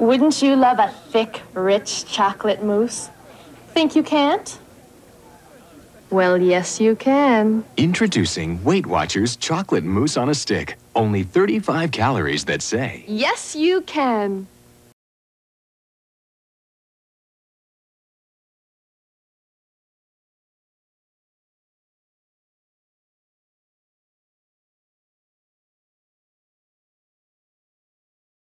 Wouldn't you love a thick, rich chocolate mousse? Think you can't? Well, yes, you can. Introducing Weight Watchers Chocolate Mousse on a Stick. Only 35 calories that say, Yes, you can.